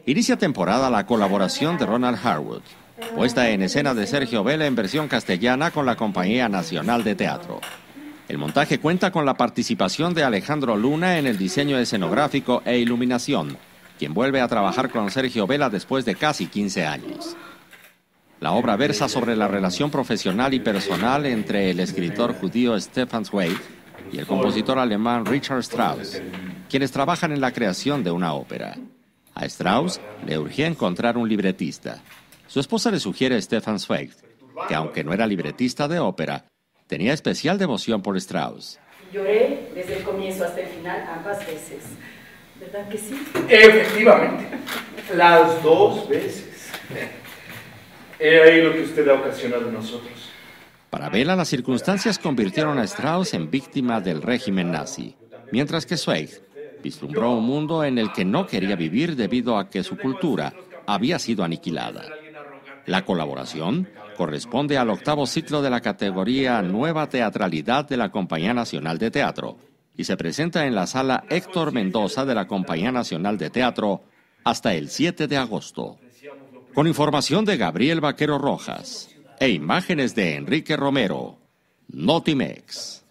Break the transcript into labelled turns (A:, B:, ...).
A: Inicia temporada la colaboración de Ronald Harwood, puesta en escena de Sergio Vela en versión castellana con la Compañía Nacional de Teatro. El montaje cuenta con la participación de Alejandro Luna en el diseño escenográfico e iluminación, quien vuelve a trabajar con Sergio Vela después de casi 15 años. La obra versa sobre la relación profesional y personal entre el escritor judío Stefan Zweig y el compositor alemán Richard Strauss, quienes trabajan en la creación de una ópera. A Strauss le urgía encontrar un libretista. Su esposa le sugiere a Stefan Zweig, que aunque no era libretista de ópera, tenía especial devoción por Strauss.
B: Lloré desde el comienzo hasta el final ambas veces. ¿Verdad que sí?
C: Efectivamente, las dos veces. He ahí lo que usted ha ocasionado en nosotros.
A: Para Vela, las circunstancias convirtieron a Strauss en víctima del régimen nazi, mientras que Zweig vislumbró un mundo en el que no quería vivir debido a que su cultura había sido aniquilada. La colaboración corresponde al 8º ciclo de la categoría Nueva Teatralidad de la Compañía Nacional de Teatro y se presenta en la Sala Héctor Mendoza de la Compañía Nacional de Teatro hasta el 7 de agosto. Con información de Gabriel Vaquero Rojas e imágenes de Enrique Romero, Notimex.